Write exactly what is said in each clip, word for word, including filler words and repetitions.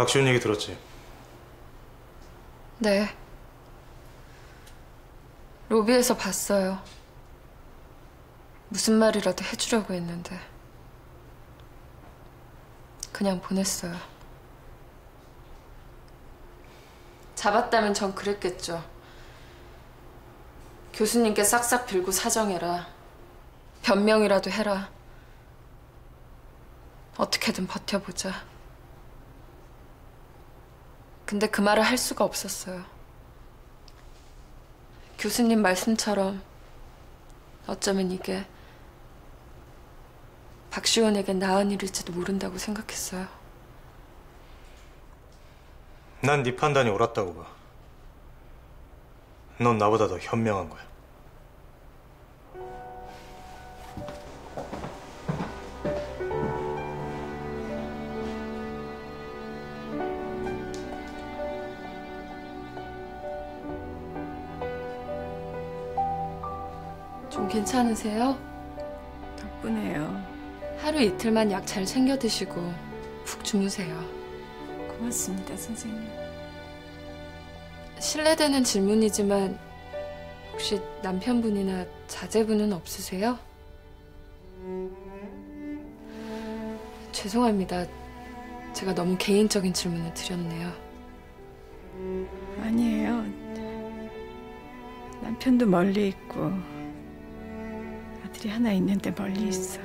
박시훈 얘기 들었지? 네. 로비에서 봤어요. 무슨 말이라도 해주려고 했는데 그냥 보냈어요. 잡았다면 전 그랬겠죠. 교수님께 싹싹 빌고 사정해라. 변명이라도 해라. 어떻게든 버텨보자. 근데 그 말을 할 수가 없었어요. 교수님 말씀처럼 어쩌면 이게 박시원에게 나은 일일지도 모른다고 생각했어요. 난 네 판단이 옳았다고 봐. 넌 나보다 더 현명한 거야. 좀 괜찮으세요? 덕분에요. 하루 이틀만 약 잘 챙겨 드시고 푹 주무세요. 고맙습니다, 선생님. 실례되는 질문이지만 혹시 남편분이나 자제분은 없으세요? 죄송합니다. 제가 너무 개인적인 질문을 드렸네요. 아니에요. 남편도 멀리 있고 아들이 하나 있는데 멀리 있어요.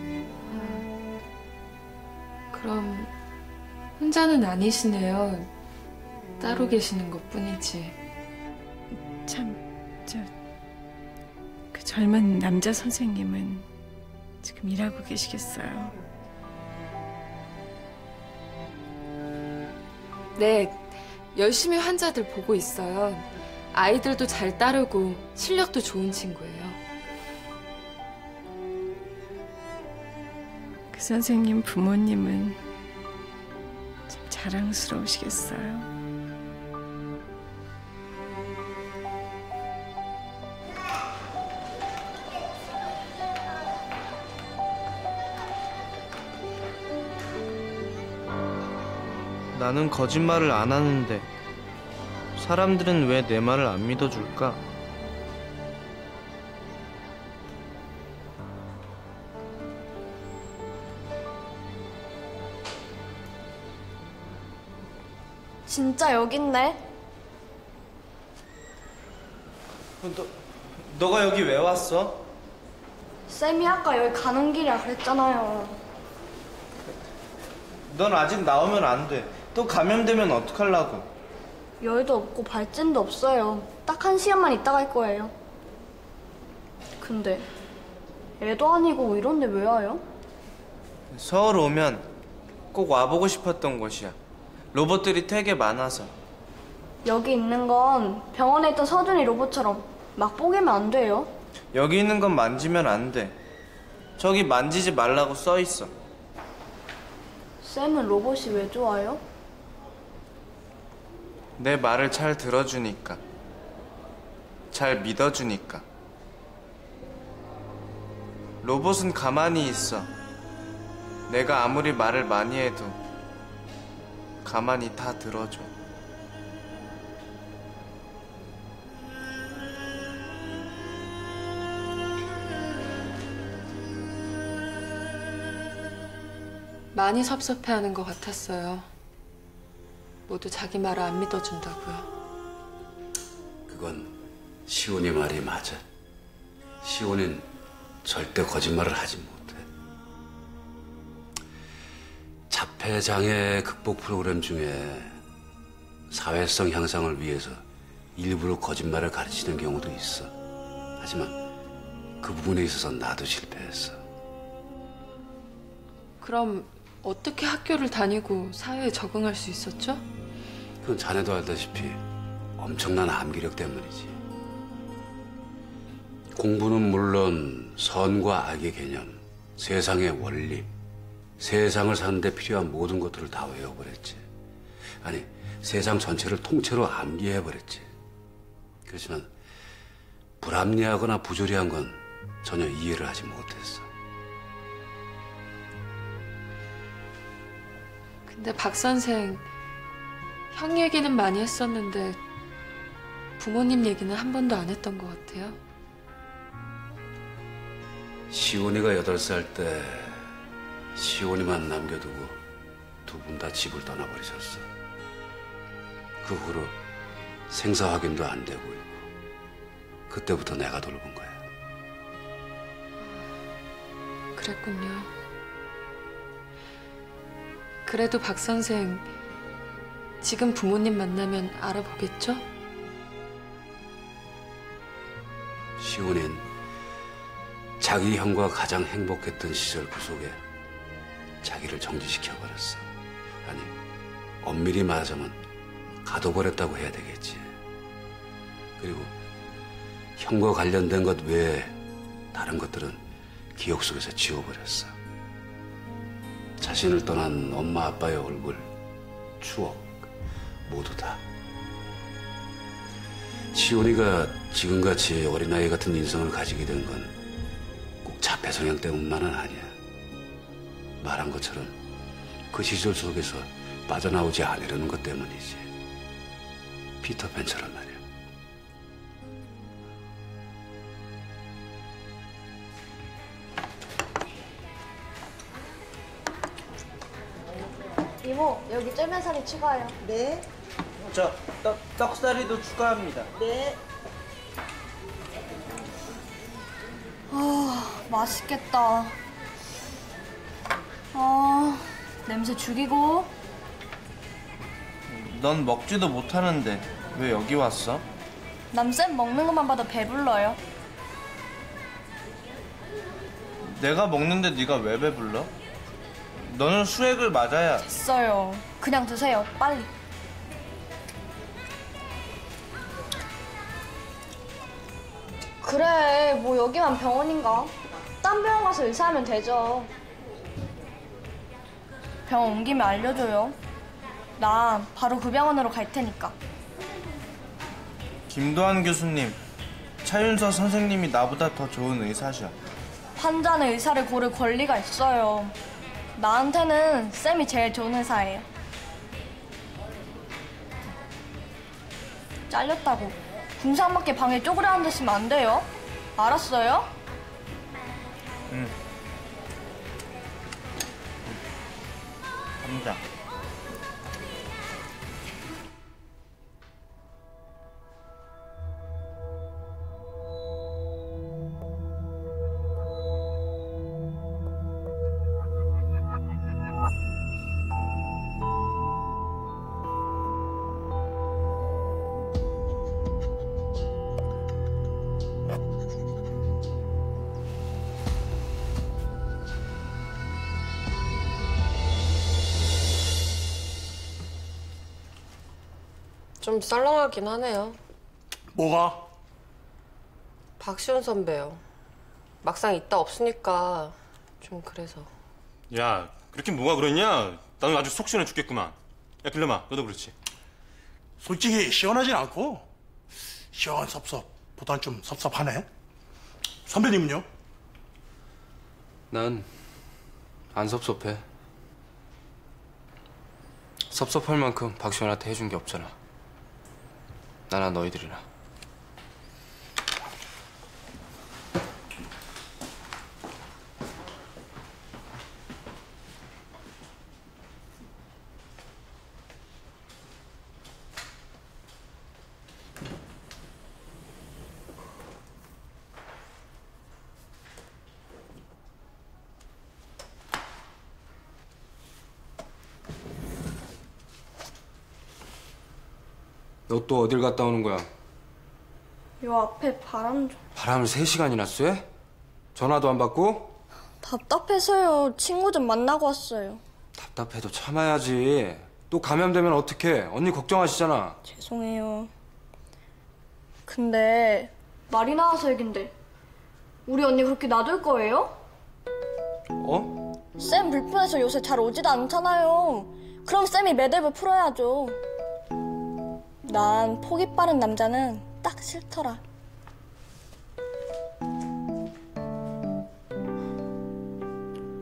그럼 혼자는 아니시네요. 따로 계시는 것뿐이지. 참, 저, 그 젊은 남자 선생님은 지금 일하고 계시겠어요? 네, 열심히 환자들 보고 있어요. 아이들도 잘 따르고 실력도 좋은 친구예요. 그 선생님 부모님은 참 자랑스러우시겠어요? 나는 거짓말을 안 하는데 사람들은 왜 내 말을 안 믿어줄까? 진짜 여기 있네. 너, 너가 여기 왜 왔어? 쌤이 아까 여기 가는 길이라 그랬잖아요. 넌 아직 나오면 안 돼. 또 감염되면 어떡하려고? 열도 없고 발진도 없어요. 딱 한 시간만 있다 갈 거예요. 근데 애도 아니고 이런데 왜 와요? 서울 오면 꼭 와보고 싶었던 곳이야. 로봇들이 되게 많아서. 여기 있는 건 병원에 있던 서준이 로봇처럼 막 뽀개면 안 돼요. 여기 있는 건 만지면 안 돼. 저기 만지지 말라고 써 있어. 쌤은 로봇이 왜 좋아요? 내 말을 잘 들어주니까. 잘 믿어주니까. 로봇은 가만히 있어. 내가 아무리 말을 많이 해도 가만히 다 들어줘. 많이 섭섭해하는 것 같았어요. 모두 자기 말을 안 믿어준다고요. 그건 시온이 말이 맞아. 시온은 절대 거짓말을 하지 못해. 자폐장애 극복 프로그램 중에 사회성 향상을 위해서 일부러 거짓말을 가르치는 경우도 있어. 하지만 그 부분에 있어서 나도 실패했어. 그럼 어떻게 학교를 다니고 사회에 적응할 수 있었죠? 그건 자네도 알다시피 엄청난 암기력 때문이지. 공부는 물론 선과 악의 개념, 세상의 원리, 세상을 사는데 필요한 모든 것들을 다 외워버렸지. 아니, 세상 전체를 통째로 암기해버렸지. 그렇지만 불합리하거나 부조리한 건 전혀 이해를 하지 못했어. 근데 박 선생, 형 얘기는 많이 했었는데 부모님 얘기는 한 번도 안 했던 것 같아요. 시온이가 여덟 살 때 시온이만 남겨두고 두 분 다 집을 떠나버리셨어. 그 후로 생사 확인도 안 되고 있고 그때부터 내가 돌본 거야. 그랬군요. 그래도 박 선생 지금 부모님 만나면 알아보겠죠? 시온이는 자기 형과 가장 행복했던 시절 그 속에 자기를 정지시켜버렸어. 아니, 엄밀히 말하자면 가둬버렸다고 해야 되겠지. 그리고 형과 관련된 것 외에 다른 것들은 기억 속에서 지워버렸어. 자신을 떠난 엄마 아빠의 얼굴, 추억 모두 다. 시온이가 지금같이 어린아이 같은 인성을 가지게 된 건 꼭 자폐 성향 때문만은 아니야. 말한 것처럼 그 시절 속에서 빠져나오지 않으려는 것 때문이지. 피터팬처럼 말이야. 이모, 여기 쫄면사리 추가요. 네, 저 떡, 떡사리도 추가합니다. 네. 아, 맛있겠다. 아, 냄새 죽이고. 넌 먹지도 못하는데 왜 여기 왔어? 남쌤 먹는 것만 봐도 배불러요. 내가 먹는데 네가 왜 배불러? 너는 수액을 맞아야. 됐어요. 그냥 드세요, 빨리. 그래, 뭐 여기만 병원인가? 딴 병원 가서 의사하면 되죠. 병원 옮기면 알려줘요. 나 바로 그 병원으로 갈 테니까. 김도환 교수님, 차윤서 선생님이 나보다 더 좋은 의사셔. 환자는 의사를 고를 권리가 있어요. 나한테는 쌤이 제일 좋은 의사예요. 잘렸다고 궁상맞게 방에 쪼그려 앉으시면 안 돼요. 알았어요? 응. 갑니다. 좀 썰렁하긴 하네요. 뭐가? 박시훈 선배요. 막상 있다 없으니까 좀 그래서. 야, 그렇게 뭐가 그러냐? 나는 아주 속 시원해 죽겠구만. 야, 길러마, 너도 그렇지? 솔직히 시원하진 않고 시원섭섭보단 좀 섭섭하네. 선배님은요? 난 안 섭섭해. 섭섭할 만큼 박시원한테 해준 게 없잖아. 나나 너희들이나. 너 또 어딜 갔다 오는 거야? 요 앞에 바람 좀. 바람을 세 시간이나 쐬? 전화도 안 받고? 답답해서요. 친구 좀 만나고 왔어요. 답답해도 참아야지. 또 감염되면 어떡해? 언니 걱정하시잖아. 죄송해요. 근데 말이 나와서 얘긴데 우리 언니 그렇게 놔둘 거예요? 어? 쌤 불편해서 요새 잘 오지도 않잖아요. 그럼 쌤이 매듭을 풀어야죠. 난 포기 빠른 남자는 딱 싫더라.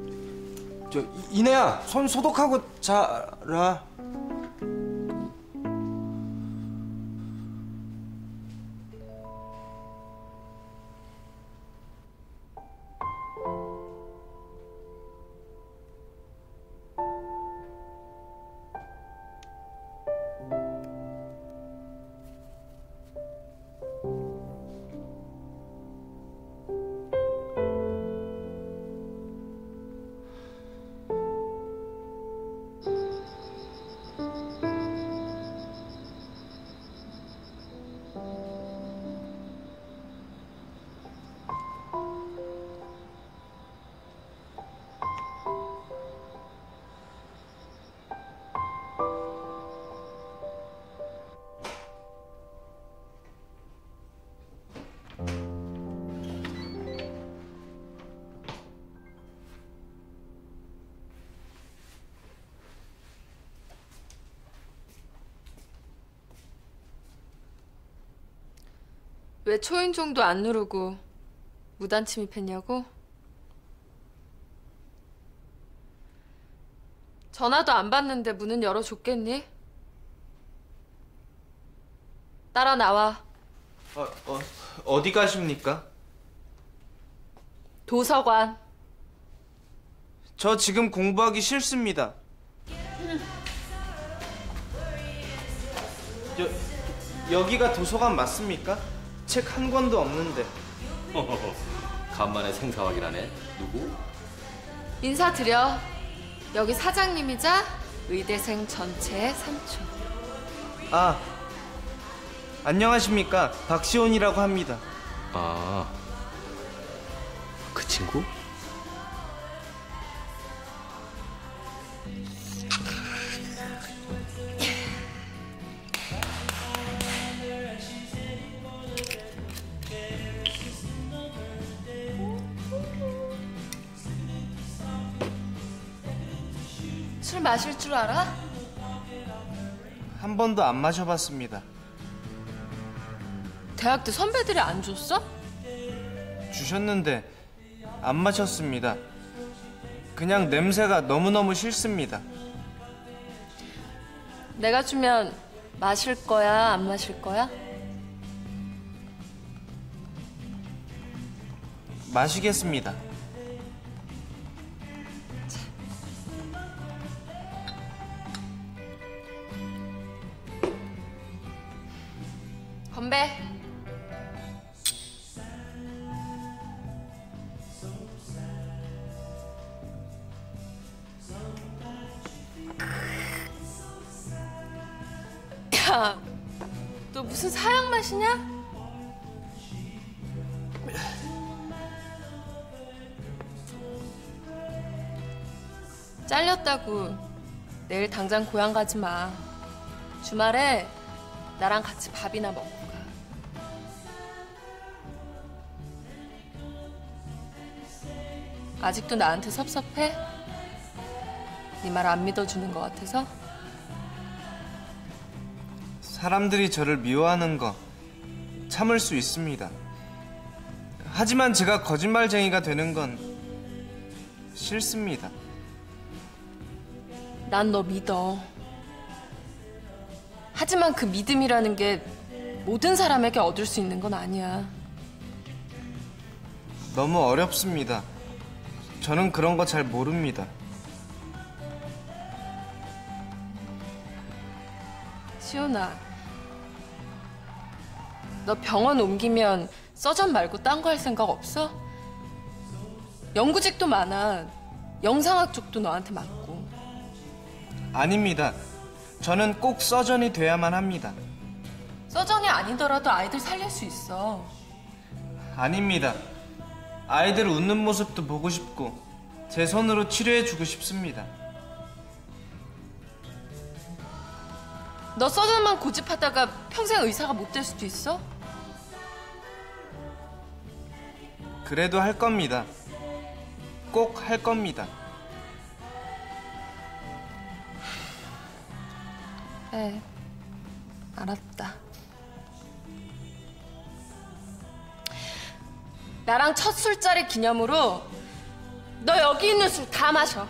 저 이- 이내야, 손 소독하고 자라. 왜 초인종도 안 누르고 무단 침입했냐고? 전화도 안 받는데 문은 열어줬겠니? 따라 나와. 어, 어, 어디 가십니까? 도서관. 저 지금 공부하기 싫습니다. 여, 여기가 도서관 맞습니까? 책 한 권도 없는데. 간만에 생사 확인하네. 누구? 인사드려. 여기 사장님이자 의대생 전체의 삼촌. 아, 안녕하십니까. 박시온이라고 합니다. 아, 그 친구? 술 마실 줄 알아? 한 번도 안 마셔봤습니다. 대학 때 선배들이 안 줬어? 주셨는데 안 마셨습니다. 그냥 냄새가 너무너무 싫습니다. 내가 주면 마실 거야, 안 마실 거야? 마시겠습니다. 건배. 야, 너 무슨 사양 마시냐? 잘렸다고 내일 당장 고향 가지 마. 주말에 나랑 같이 밥이나 먹고 가. 아직도 나한테 섭섭해? 네 말 안 믿어주는 것 같아서? 사람들이 저를 미워하는 거 참을 수 있습니다. 하지만 제가 거짓말쟁이가 되는 건 싫습니다. 난 너 믿어. 하지만 그 믿음이라는 게 모든 사람에게 얻을 수 있는 건 아니야. 너무 어렵습니다. 저는 그런 거 잘 모릅니다. 시온아, 너 병원 옮기면 서점 말고 딴 거 할 생각 없어? 연구직도 많아. 영상학 쪽도 너한테 맞고. 아닙니다. 저는 꼭 서전이 돼야만 합니다. 서정이 아니더라도 아이들 살릴 수 있어. 아닙니다. 아이들 웃는 모습도 보고 싶고 제 손으로 치료해주고 싶습니다. 너 서전만 고집하다가 평생 의사가 못 될 수도 있어? 그래도 할 겁니다. 꼭 할 겁니다. 네, 알았다. 나랑 첫 술자리 기념으로 너 여기 있는 술 다 마셔.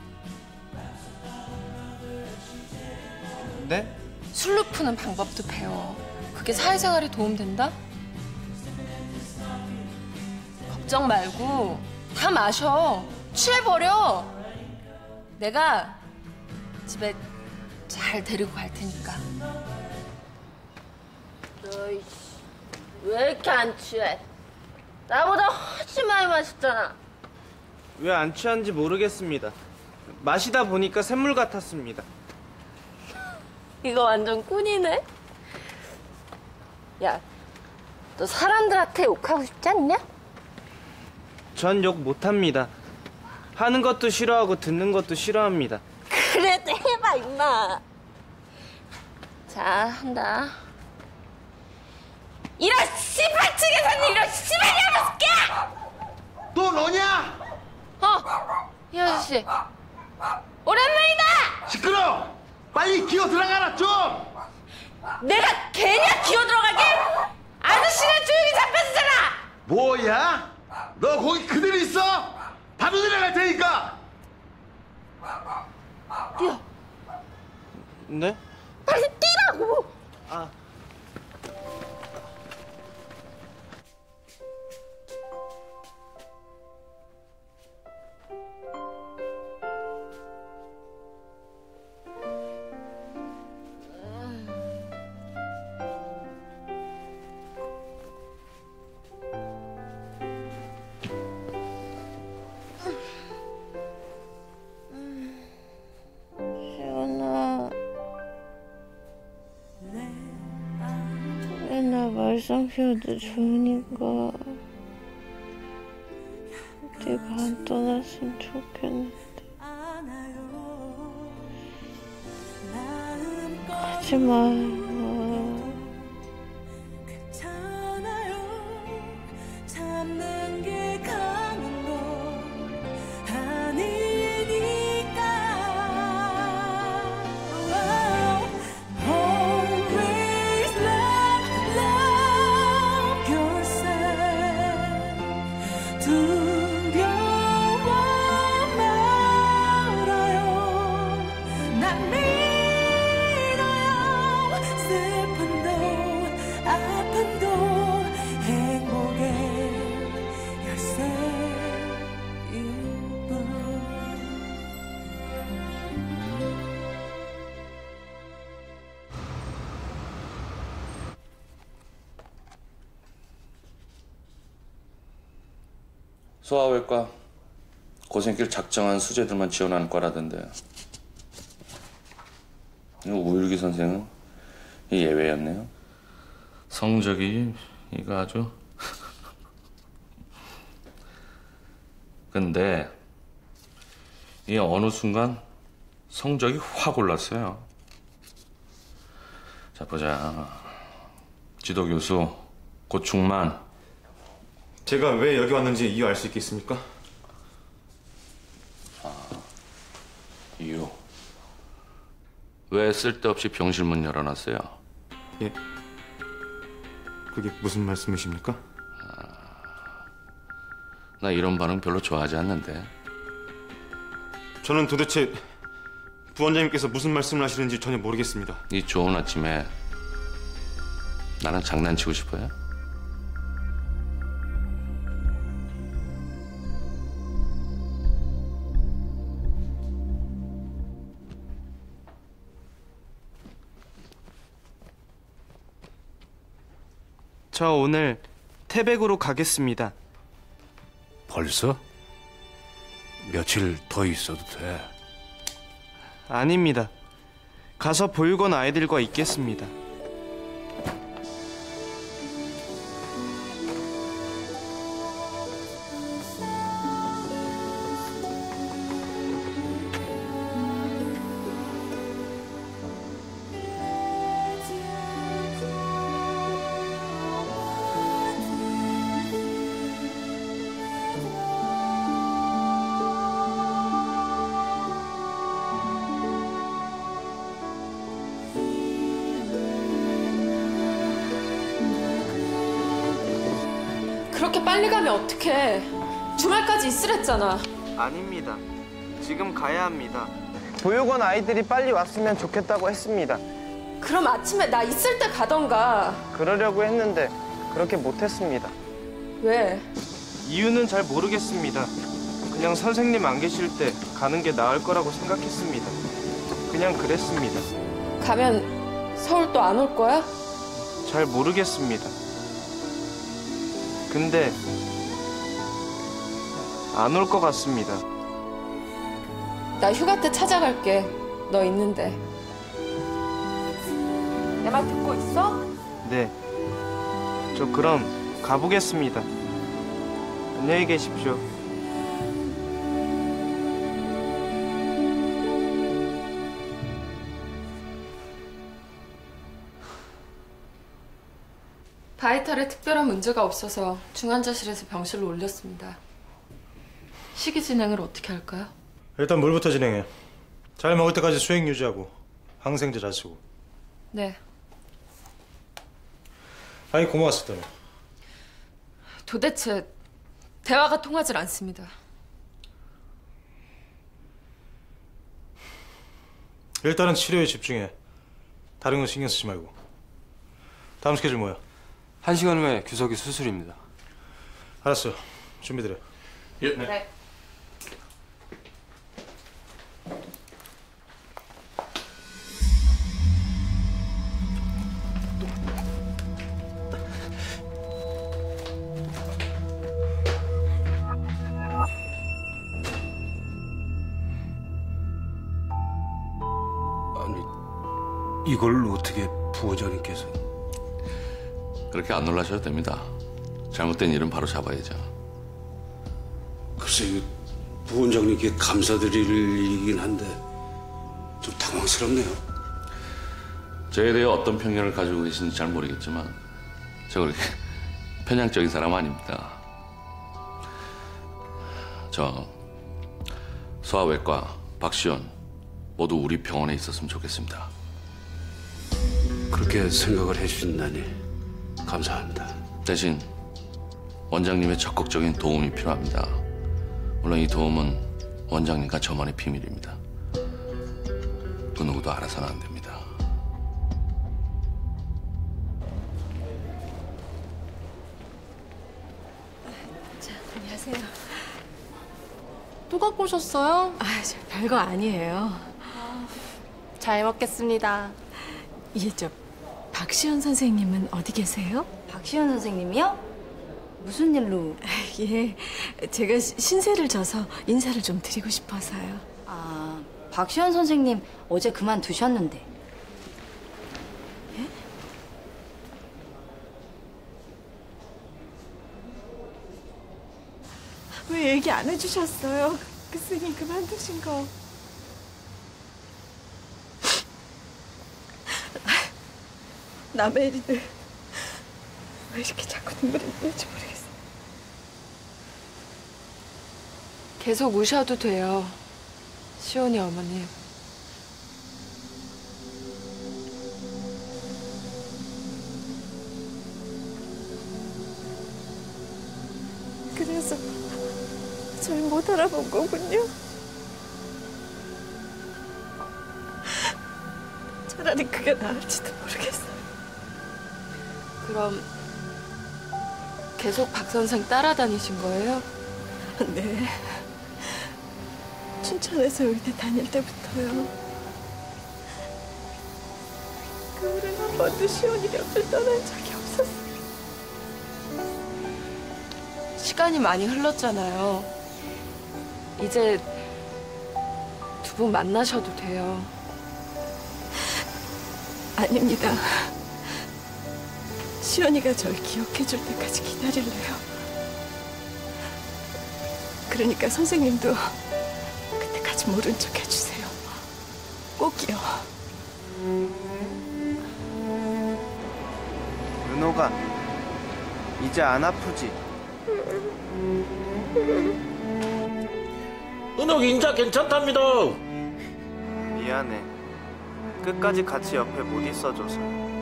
네? 술로 푸는 방법도 배워. 그게 사회생활에 도움된다? 걱정 말고 다 마셔. 취해버려. 내가 집에 잘 데리고 갈 테니까. 너이 왜 이렇게 안 취해? 나보다 훨씬 많이 마셨잖아. 왜 안 취한지 모르겠습니다. 마시다 보니까 샘물 같았습니다. 이거 완전 꾼이네. 야, 너 사람들한테 욕하고 싶지 않냐? 전 욕 못합니다. 하는 것도 싫어하고 듣는 것도 싫어합니다. 그래도 해봐 임마. 자, 한다. 이런 씨발치게 사는 이런 씨발이야 새끼야! 너 너냐? 어, 이 아저씨. 오랜만이다! 시끄러! 빨리 기어 들어가라 좀! 내가 걔냐 기어 들어가게? 아저씨 시간 조용히 잡혔잖아. 뭐야? 너 거기 그대로 있어? 바로 내려갈 테니까. 뛰어. 네? 빨리 뛰라고. 아. 시원아. 맨날 말썽 피워도 좋으니까 네가 안 떠났으면 좋겠는데. 가지 마. 참는 게 가는 거 아니니까. Always love, love yourself. 두려워 말아요. 난 믿어요. 슬픔도 아픔도 행복의 열쇠일 뿐. 소아외과 고생길 작정한 수재들만 지원하는 과라던데. 우일기 선생은 이 예외였네요. 성적이 이거 아주. 근데 이 어느 순간 성적이 확 올랐어요. 자 보자. 지도교수 고충만. 제가 왜 여기 왔는지 이유 알 수 있겠습니까? 아, 이유. 왜 쓸데없이 병실문 열어놨어요? 예. 그게 무슨 말씀이십니까? 나 이런 반응 별로 좋아하지 않는데. 저는 도대체 부원장님께서 무슨 말씀을 하시는지 전혀 모르겠습니다. 이 좋은 아침에 나랑 장난치고 싶어요? 저 오늘 태백으로 가겠습니다. 벌써? 며칠 더 있어도 돼. 아닙니다. 가서 보육원 아이들과 있겠습니다. 그렇게 빨리 가면 어떡해. 주말까지 있으랬잖아. 아닙니다. 지금 가야 합니다. 보육원 아이들이 빨리 왔으면 좋겠다고 했습니다. 그럼 아침에 나 있을 때 가던가. 그러려고 했는데 그렇게 못했습니다. 왜? 이유는 잘 모르겠습니다. 그냥 선생님 안 계실 때 가는 게 나을 거라고 생각했습니다. 그냥 그랬습니다. 가면 서울 또 안 올 거야? 잘 모르겠습니다. 근데 안 올 것 같습니다. 나 휴가 때 찾아갈게. 너 있는데. 내 말 듣고 있어? 네. 저 그럼 가보겠습니다. 안녕히 계십시오. 바이탈에 특별한 문제가 없어서 중환자실에서 병실로 올렸습니다. 식이 진행을 어떻게 할까요? 일단 물부터 진행해. 잘 먹을 때까지 수행 유지하고 항생제 잘 쓰고. 네. 아이 고마웠어, 너. 도대체 대화가 통하질 않습니다. 일단은 치료에 집중해. 다른 거 신경 쓰지 말고. 다음 스케줄 뭐야? 한 시간 후에 규석이 수술입니다. 알았어. 준비드려. 예. 네. 이걸 어떻게 부원장님께서? 그렇게 안 놀라셔도 됩니다. 잘못된 일은 바로 잡아야죠. 글쎄, 이거 부원장님께 감사드릴 일이긴 한데 좀 당황스럽네요. 저에 대해 어떤 편견을 가지고 계신지 잘 모르겠지만 저 그렇게 편향적인 사람 아닙니다. 저 소아외과 박시원 모두 우리 병원에 있었으면 좋겠습니다. 그렇게 생각을 해주신다니 감사합니다. 대신 원장님의 적극적인 도움이 필요합니다. 물론 이 도움은 원장님과 저만의 비밀입니다. 그 누구도 알아서는 안 됩니다. 자, 안녕하세요. 또 갖고 오셨어요? 아, 저 별거 아니에요. 잘 먹겠습니다. 이게 저 박시원 선생님은 어디 계세요? 박시현 선생님이요? 무슨 일로? 예, 제가 시- 신세를 져서 인사를 좀 드리고 싶어서요. 아, 박시현 선생님 어제 그만두셨는데. 예? 왜 얘기 안 해주셨어요? 그 스님 그만두신 거. 남의 일인데 왜 이렇게 자꾸 눈물이 나는지 모르겠어요. 계속 우셔도 돼요. 시온이 어머님. 그래서 절 못 알아본 거군요. 차라리 그게 나을지도 모르겠어요. 그럼 계속 박 선생 따라다니신 거예요? 네. 춘천에서 의대 다닐 때부터요. 그 후로는 한 번도 시온이 곁을 떠난 적이 없었어요. 시간이 많이 흘렀잖아요. 이제 두 분 만나셔도 돼요. 아닙니다. 시온이가 절 기억해줄 때까지 기다릴래요. 그러니까 선생님도 그때까지 모른 척 해주세요. 꼭이요. 은호가 이제 안 아프지? 은옥 인자 괜찮답니다. 미안해. 끝까지 같이 옆에 못 있어줘서.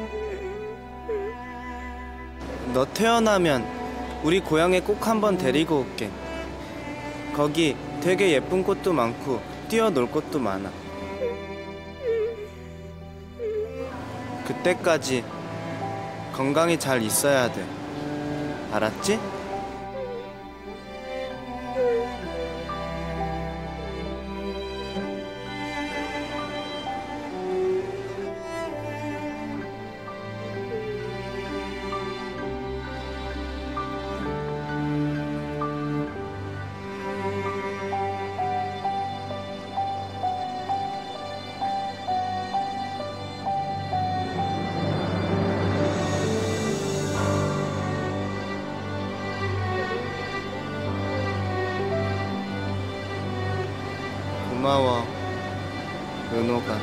너 태어나면 우리 고향에 꼭 한번 데리고 올게. 거기 되게 예쁜 꽃도 많고 뛰어놀 곳도 많아. 그때까지 건강히 잘 있어야 돼. 알았지? 고마워, 은호가.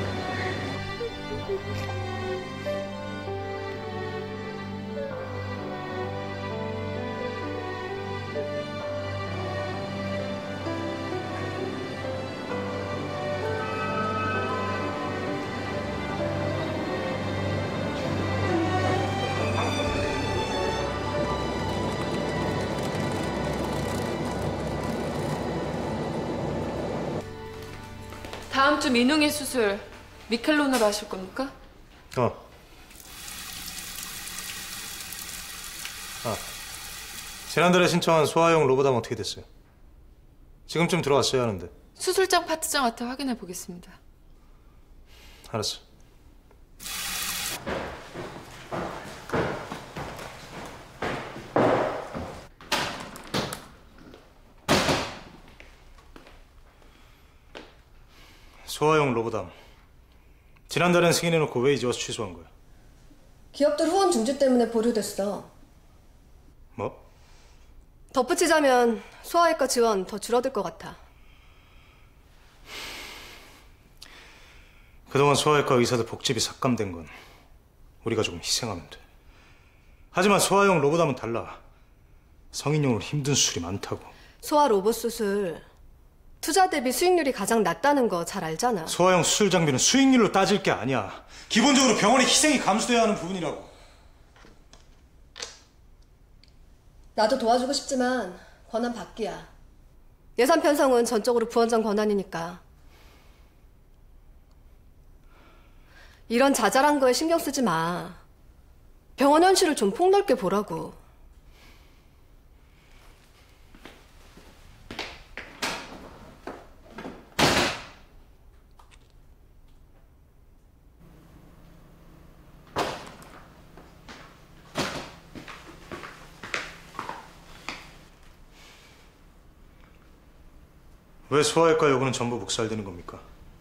다음 주 민웅이 수술 미켈론으로 하실 겁니까? 어. 아, 지난달에 신청한 소아용 로보담 어떻게 됐어요? 지금쯤 들어왔어야 하는데. 수술장 파트장한테 확인해 보겠습니다. 알았어. 소아용 로보담. 지난달엔 승인해놓고 왜 이제 와서 취소한 거야? 기업들 후원 중지 때문에 보류됐어. 뭐? 덧붙이자면 소아외과 지원 더 줄어들 것 같아. 그동안 소아외과 의사들 복집이 삭감된 건 우리가 조금 희생하면 돼. 하지만 소아용 로보담은 달라. 성인용으로 힘든 수술이 많다고. 소아 로봇 수술 투자 대비 수익률이 가장 낮다는 거 잘 알잖아. 소아용 수술 장비는 수익률로 따질 게 아니야. 기본적으로 병원의 희생이 감수돼야 하는 부분이라고. 나도 도와주고 싶지만 권한 밖이야. 예산 편성은 전적으로 부원장 권한이니까. 이런 자잘한 거에 신경 쓰지 마. 병원 현실을 좀 폭넓게 보라고. 왜 소아외과 요구는 전부 묵살되는 겁니까?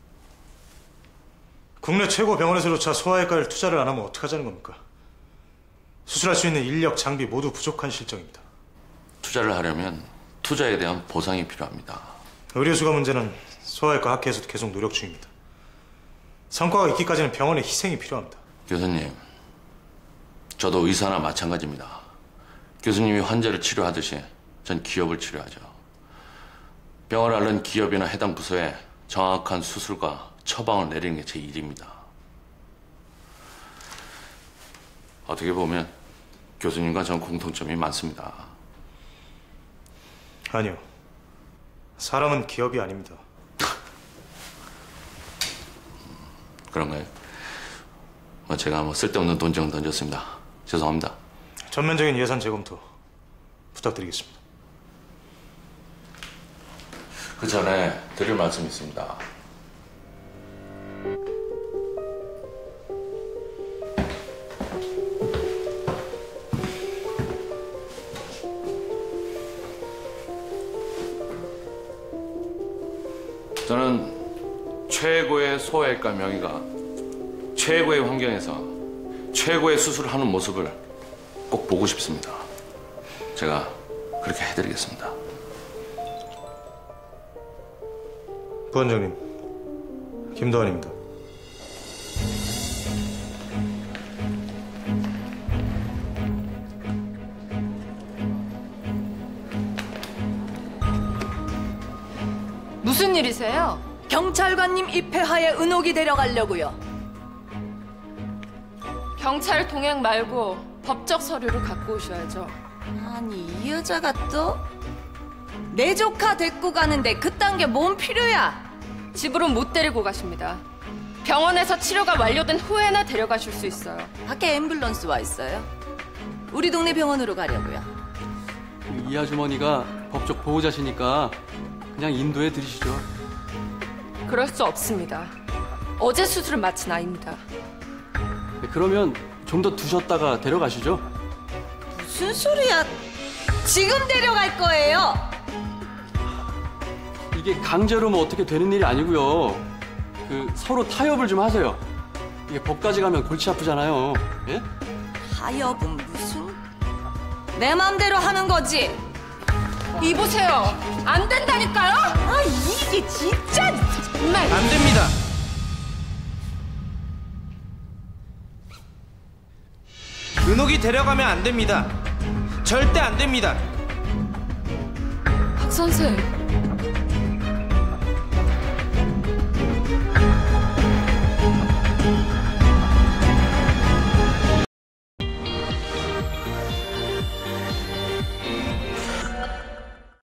국내 최고 병원에서조차 소아외과를 투자를 안 하면 어떡하자는 겁니까? 수술할 수 있는 인력, 장비 모두 부족한 실정입니다. 투자를 하려면 투자에 대한 보상이 필요합니다. 의료수가 문제는 소아외과 학회에서도 계속 노력 중입니다. 성과가 있기까지는 병원의 희생이 필요합니다. 교수님, 저도 의사나 마찬가지입니다. 교수님이 환자를 치료하듯이 전 기업을 치료하죠. 병을 앓는 기업이나 해당 부서에 정확한 수술과 처방을 내리는 게 제 일입니다. 어떻게 보면 교수님과 전 공통점이 많습니다. 아니요. 사람은 기업이 아닙니다. 그런가요? 뭐 제가 뭐 쓸데없는 돈 좀 던졌습니다. 죄송합니다. 전면적인 예산 재검토 부탁드리겠습니다. 그 전에 드릴 말씀이 있습니다. 저는 최고의 소아외과 명의가 최고의 환경에서 최고의 수술을 하는 모습을 꼭 보고 싶습니다. 제가 그렇게 해드리겠습니다. 부원장님, 김도환입니다. 무슨 일이세요? 경찰관님 입회하에 은옥이 데려가려고요. 경찰 동행 말고 법적 서류를 갖고 오셔야죠. 아니 이 여자가 또? 내 조카 데리고 가는데 그딴 게 뭔 필요야? 집으로 못 데리고 가십니다. 병원에서 치료가 완료된 후에나 데려가실 수 있어요. 밖에 앰뷸런스 와 있어요. 우리 동네 병원으로 가려고요. 이 아주머니가 법적 보호자시니까 그냥 인도해 드리시죠. 그럴 수 없습니다. 어제 수술을 마친 아이입니다. 네, 그러면 좀 더 두셨다가 데려가시죠. 무슨 소리야? 지금 데려갈 거예요. 이게 강제로 뭐 어떻게 되는 일이 아니고요. 그 서로 타협을 좀 하세요. 이게 법까지 가면 골치 아프잖아요. 예? 타협은 무슨? 내 맘대로 하는 거지. 이보세요. 안 된다니까요? 아 이게 진짜 정말 안 됩니다. 은옥이 데려가면 안 됩니다. 절대 안 됩니다. 박 선생.